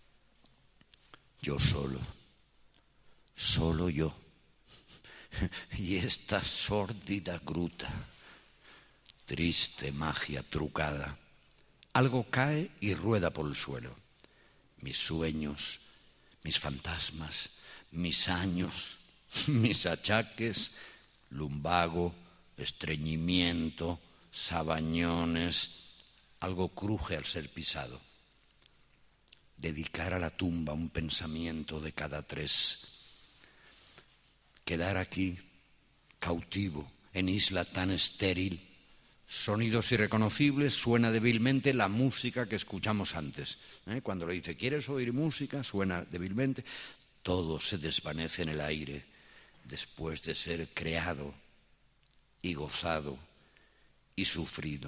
Yo solo, solo yo, y esta sórdida gruta, triste magia trucada. Algo cae y rueda por el suelo. Mis sueños, mis fantasmas, mis años, mis achaques, lumbago, estreñimiento, sabañones. Algo cruje al ser pisado. Dedicar a la tumba un pensamiento de cada 3. Quedar aquí, cautivo, en isla tan estéril. Sonidos irreconocibles, suena débilmente la música que escuchamos antes. Cuando le dice, ¿quieres oír música? Suena débilmente. Todo se desvanece en el aire después de ser creado y gozado y sufrido.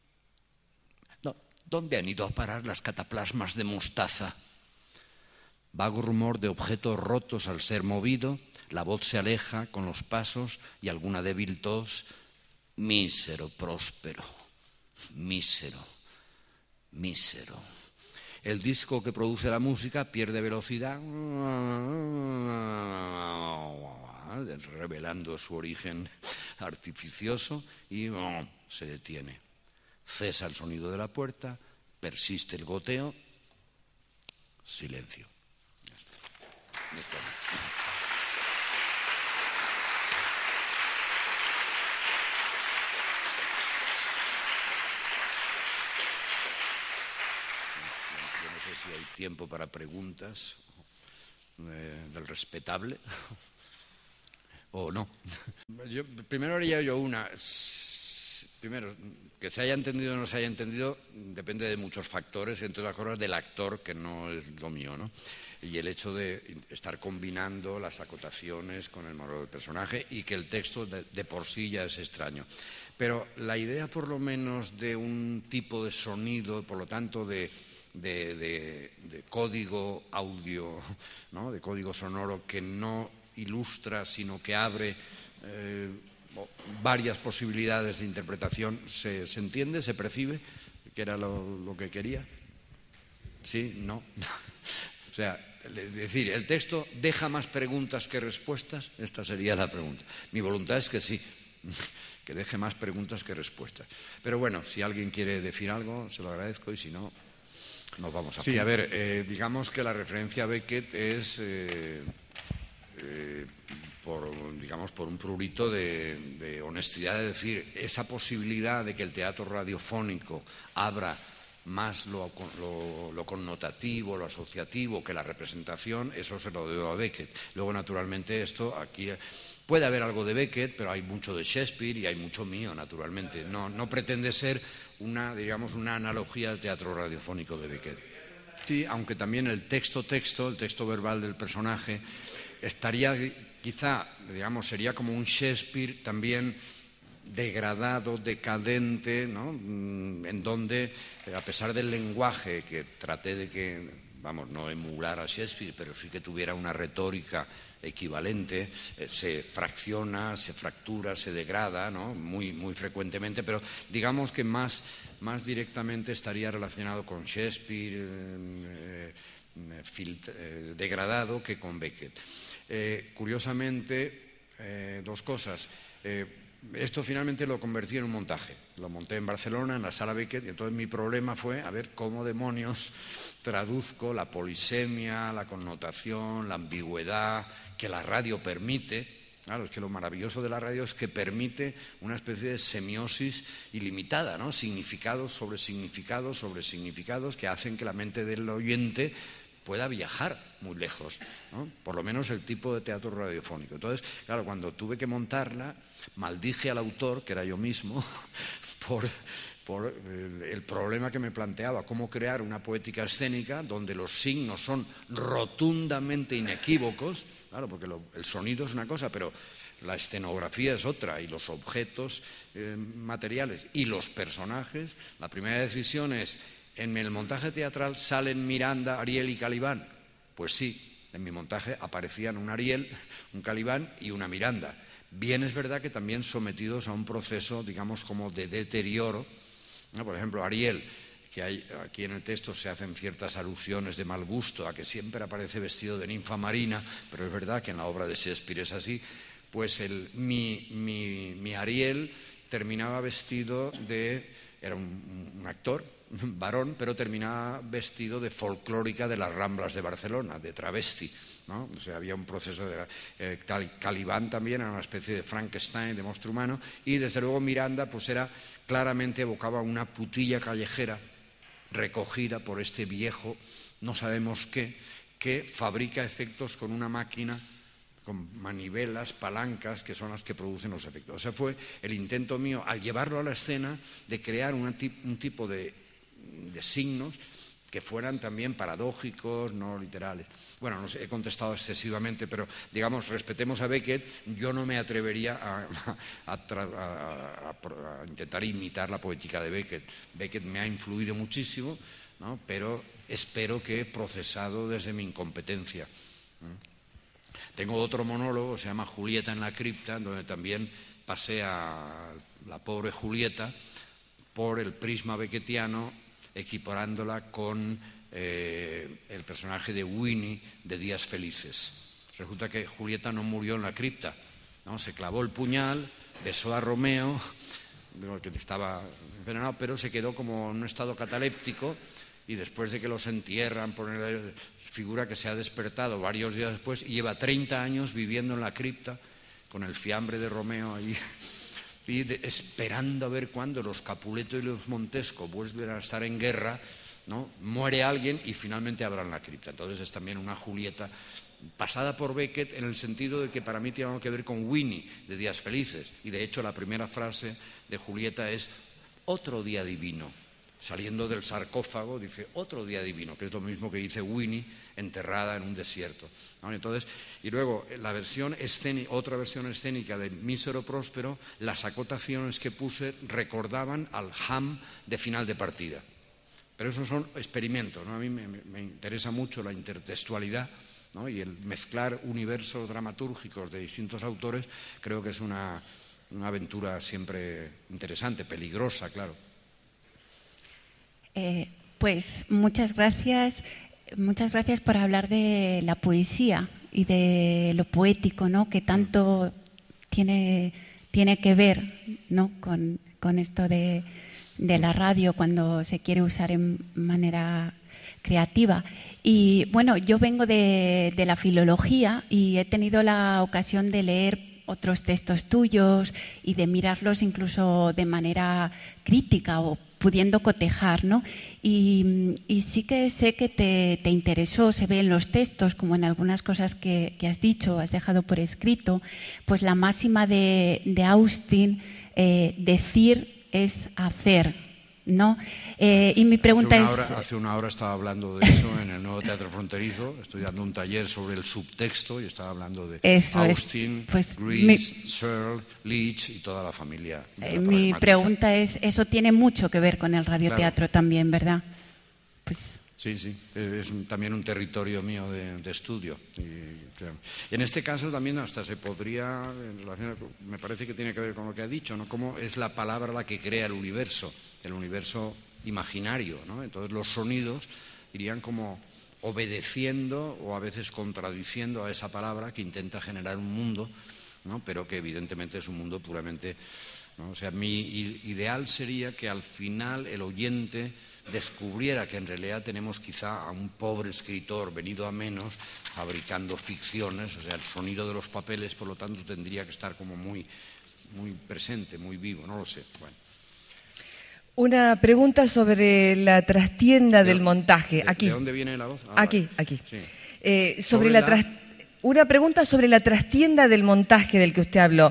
¿Dónde han ido a parar las cataplasmas de mostaza? Vago rumor de objetos rotos al ser movido, la voz se aleja con los pasos y alguna débil tos. Mísero próspero, mísero, mísero. El disco que produce la música pierde velocidad, revelando su origen artificioso y se detiene. Cesa el sonido de la puerta, persiste el goteo, silencio. Ya está. Yo no sé si hay tiempo para preguntas del respetable o no. Primero haría yo una. Primero, que se haya entendido o no se haya entendido depende de muchos factores, entre otras cosas del actor, que no es lo mío, ¿no? Y el hecho de estar combinando las acotaciones con el modo del personaje y que el texto de por sí ya es extraño. Pero la idea, por lo menos, de un tipo de sonido, por lo tanto, de código audio, ¿no? De código sonoro que no ilustra, sino que abre varias posibilidades de interpretación, ¿se entiende? ¿Se percibe que era lo que quería? ¿Sí? ¿No? O sea, es decir, el texto deja más preguntas que respuestas. Esta sería la pregunta. Mi voluntad es que sí, que deje más preguntas que respuestas. Pero bueno, si alguien quiere decir algo, se lo agradezco, y si no, nos vamos a... Sí, a ver, digamos que la referencia a Beckett es... por un prurito de honestidad, es decir, esa posibilidad de que el teatro radiofónico abra más lo connotativo, lo asociativo que la representación, eso se lo debo a Beckett. Luego, naturalmente, esto aquí puede haber algo de Beckett, pero hay mucho de Shakespeare y hay mucho mío, naturalmente. No pretende ser una analogía al teatro radiofónico de Beckett. Sí, aunque también el texto verbal del personaje estaría... Quizá, digamos, sería como un Shakespeare también degradado, decadente, ¿no? En donde, a pesar del lenguaje, que traté de que, no emular a Shakespeare, pero sí que tuviera una retórica equivalente, se fracciona, se fractura, se degrada, ¿no? Muy, muy frecuentemente, pero digamos que más directamente estaría relacionado con Shakespeare degradado que con Beckett. Curiosamente, dos cosas. Esto finalmente lo convertí en un montaje. Lo monté en Barcelona, en la Sala Beckett, y entonces mi problema fue a ver cómo demonios traduzco la polisemia, la connotación, la ambigüedad que la radio permite. Claro, es que lo maravilloso de la radio es que permite una especie de semiosis ilimitada, ¿no? Significados sobre significados sobre significados que hacen que la mente del oyente pueda viajar muy lejos, ¿no? Por lo menos el tipo de teatro radiofónico. Entonces, claro, cuando tuve que montarla, maldije al autor, que era yo mismo, por el problema que me planteaba, cómo crear una poética escénica donde los signos son rotundamente inequívocos, claro, porque el sonido es una cosa, pero la escenografía es otra, y los objetos materiales y los personajes. La primera decisión es, en el montaje teatral salen Miranda, Ariel y Calibán. Pues sí, en mi montaje aparecían un Ariel, un Calibán y una Miranda. Bien es verdad que también sometidos a un proceso, digamos, como de deterioro, ¿no? Por ejemplo, Ariel, que hay, aquí en el texto se hacen ciertas alusiones de mal gusto, a que siempre aparece vestido de ninfa marina, pero es verdad que en la obra de Shakespeare es así, pues mi Ariel terminaba vestido de... era un actor, un varón, pero terminaba vestido de folclórica de las Ramblas de Barcelona, de travesti, ¿no? O sea, había un proceso de... Calibán también era una especie de Frankenstein, de monstruo humano, y desde luego Miranda pues era claramente evocaba una putilla callejera recogida por este viejo, no sabemos qué, que fabrica efectos con una máquina, con manivelas, palancas, que son las que producen los efectos. O sea, fue el intento mío, al llevarlo a la escena, de crear un tipo de signos que fueran también paradójicos, no literales. Bueno, no sé, he contestado excesivamente, pero digamos, respetemos a Beckett, yo no me atrevería a intentar imitar la poética de Beckett. Beckett me ha influido muchísimo, ¿no? Pero espero que he procesado desde mi incompetencia. Tengo otro monólogo, se llama Julieta en la cripta, donde también pasé a la pobre Julieta por el prisma beckettiano, equiparándola con el personaje de Winnie de Días Felices. Resulta que Julieta no murió en la cripta, ¿no? Se clavó el puñal, besó a Romeo, que estaba envenenado, pero se quedó como en un estado cataléptico, y después de que los entierran, figura que se ha despertado varios días después y lleva 30 años viviendo en la cripta con el fiambre de Romeo ahí, y esperando a ver cuándo los Capuleto y los Montesco vuelven a estar en guerra, ¿no? Muere alguien y finalmente abran la cripta. Entonces es también una Julieta pasada por Beckett, en el sentido de que para mí tiene algo que ver con Winnie de Días Felices, y de hecho la primera frase de Julieta es otro día divino. Saliendo del sarcófago dice otro día divino, que es lo mismo que dice Winnie enterrada en un desierto, ¿no? Entonces, y luego la versión escénica, otra versión escénica de Mísero Próspero, las acotaciones que puse recordaban al Ham de Final de Partida. Pero esos son experimentos, ¿no? A mí me interesa mucho la intertextualidad, ¿no? Y el mezclar universos dramatúrgicos de distintos autores. Creo que es una aventura siempre interesante, peligrosa, claro. Pues muchas gracias por hablar de la poesía y de lo poético, ¿no? Que tanto tiene que ver, ¿no? con esto de la radio cuando se quiere usar en manera creativa. Y bueno, yo vengo de la filología y he tenido la ocasión de leer otros textos tuyos y de mirarlos incluso de manera crítica o pudiendo cotejar, ¿no? Y sí que sé que te interesó, se ve en los textos, como en algunas cosas que has dicho, has dejado por escrito, pues la máxima de Austin, decir es hacer, ¿no? Y mi pregunta hace una hora estaba hablando de eso en el Nuevo Teatro Fronterizo. Estoy dando un taller sobre el subtexto y estaba hablando de Austin, pues, Grease, Searle, Leach y toda la familia. Mi pregunta es, eso tiene mucho que ver con el radioteatro también, ¿verdad? Pues... Sí, es también un territorio mío de estudio. Y en este caso también hasta se podría, me parece que tiene que ver con lo que ha dicho, ¿no? Cómo es la palabra la que crea el universo imaginario, ¿no? Entonces los sonidos irían como obedeciendo o a veces contradiciendo a esa palabra que intenta generar un mundo, ¿no? Pero que evidentemente es un mundo puramente... ¿no? O sea, mi ideal sería que al final el oyente descubriera que en realidad tenemos quizá a un pobre escritor venido a menos fabricando ficciones, o sea, el sonido de los papeles, por lo tanto, tendría que estar como muy presente, muy vivo, no lo sé. Bueno. Una pregunta sobre la trastienda del montaje. Aquí. ¿De dónde viene la voz? Aquí. Sí. Una pregunta sobre la trastienda del montaje del que usted habló.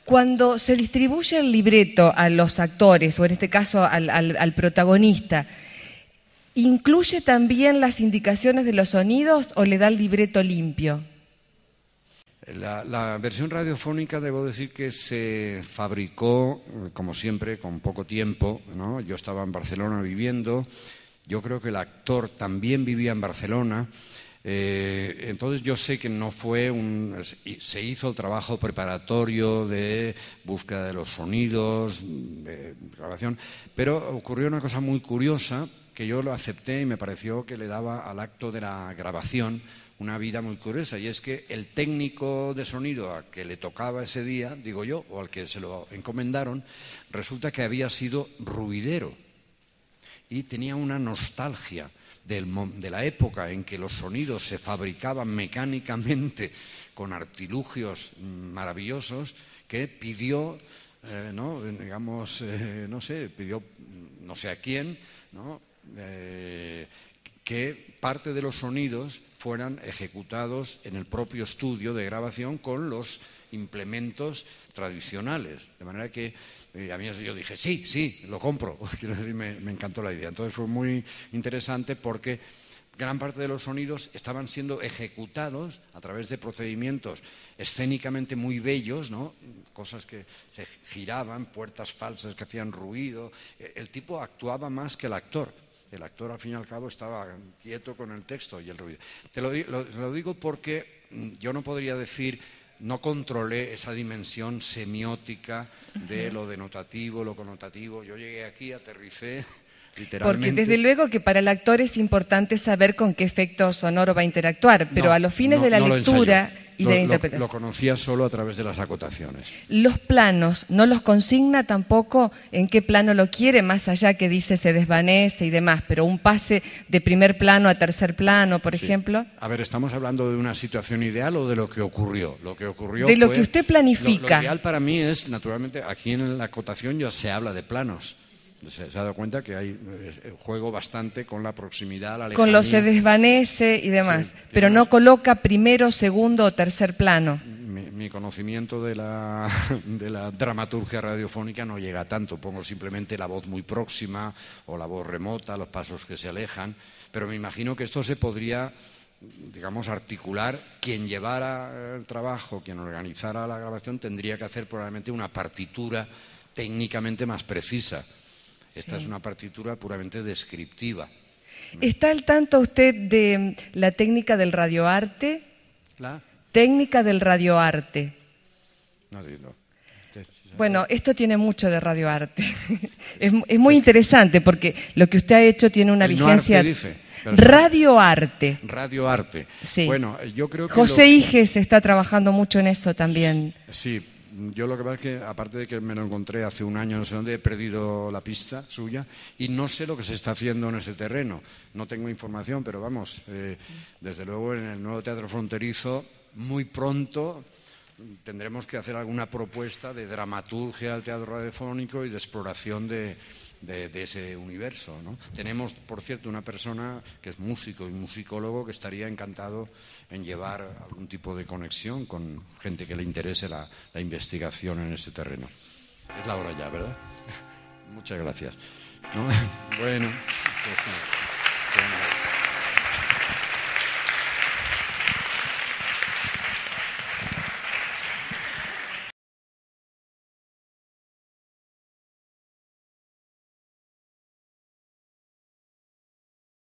Cuando se distribuye el libreto a los actores, o en este caso al protagonista, ¿incluye también las indicaciones de los sonidos o le da el libreto limpio? La versión radiofónica, debo decir que se fabricó, como siempre, con poco tiempo, ¿no? Yo estaba en Barcelona viviendo, yo creo que el actor también vivía en Barcelona, entonces yo sé que no fue se hizo el trabajo preparatorio de búsqueda de los sonidos, de grabación, pero ocurrió una cosa muy curiosa que yo lo acepté y me pareció que le daba al acto de la grabación una vida muy curiosa, y es que el técnico de sonido a que le tocaba ese día, digo yo, o al que se lo encomendaron, resulta que había sido ruidero y tenía una nostalgia de la época en que los sonidos se fabricaban mecánicamente con artilugios maravillosos, que pidió, pidió no sé a quién, ¿no? Que parte de los sonidos fueran ejecutados en el propio estudio de grabación con los implementos tradicionales. De manera que a mí yo dije, sí, lo compro. Quiero decir, me encantó la idea. Entonces fue muy interesante porque gran parte de los sonidos estaban siendo ejecutados a través de procedimientos escénicamente muy bellos, ¿no? Cosas que se giraban, puertas falsas que hacían ruido. El tipo actuaba más que el actor. El actor, al fin y al cabo, estaba quieto con el texto y el ruido. Te lo digo porque yo no podría decir, no controlé esa dimensión semiótica de lo denotativo, lo connotativo. Yo llegué aquí, aterricé, literalmente. Porque desde luego que para el actor es importante saber con qué efecto sonoro va a interactuar, pero a los fines de la lectura y de la interpretación. Lo conocía solo a través de las acotaciones. Los planos, ¿no los consigna tampoco en qué plano lo quiere, más allá que dice se desvanece y demás, pero un pase de primer plano a tercer plano, por ejemplo? A ver, ¿estamos hablando de una situación ideal o de lo que ocurrió? Lo que ocurrió de lo que usted planifica. Lo ideal para mí es, naturalmente, aquí en la acotación ya se habla de planos. Se ha dado cuenta que hay juego bastante con la proximidad, la lejanía. Con lo se desvanece y demás, sí, pero no coloca primero, segundo o tercer plano. Mi conocimiento de la dramaturgia radiofónica no llega tanto. Pongo simplemente la voz muy próxima o la voz remota, los pasos que se alejan, pero me imagino que esto se podría, digamos, articular. Quien llevara el trabajo, quien organizara la grabación, tendría que hacer probablemente una partitura técnicamente más precisa. Esta es una partitura puramente descriptiva. ¿Está al tanto usted de la técnica del radioarte? ¿La? Técnica del radioarte. No digo. Bueno, esto tiene mucho de radioarte. Es muy interesante porque lo que usted ha hecho tiene una vigencia. Radioarte. Radioarte. Sí. Bueno, yo creo que José Iges está trabajando mucho en eso también. Sí. Yo lo que pasa es que, aparte de que me lo encontré hace un año, no sé dónde, he perdido la pista suya y no sé lo que se está haciendo en ese terreno. No tengo información, pero vamos, desde luego en el nuevo Teatro Fronterizo, muy pronto tendremos que hacer alguna propuesta de dramaturgia del teatro radiofónico y de exploración de ese universo, ¿no? Tenemos, por cierto, una persona que es músico y musicólogo que estaría encantado en llevar algún tipo de conexión con gente que le interese la investigación en ese terreno. Es la hora ya, ¿verdad? Muchas gracias. ¿No? Bueno, pues sí.